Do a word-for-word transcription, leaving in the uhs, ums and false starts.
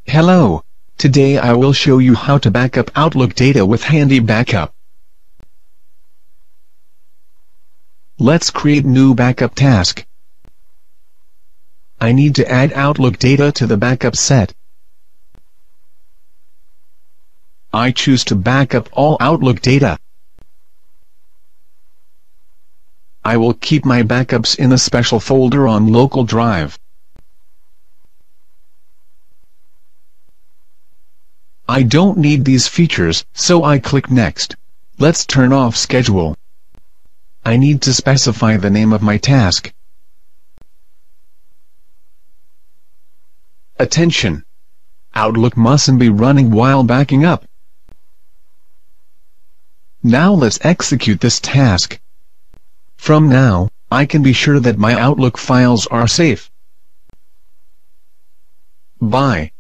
Hello. Today I will show you how to backup Outlook data with Handy Backup. Let's create new backup task. I need to add Outlook data to the backup set. I choose to backup all Outlook data. I will keep my backups in a special folder on local drive. I don't need these features, so I click Next. Let's turn off Schedule. I need to specify the name of my task. Attention! Outlook mustn't be running while backing up. Now let's execute this task. From now, I can be sure that my Outlook files are safe. Bye.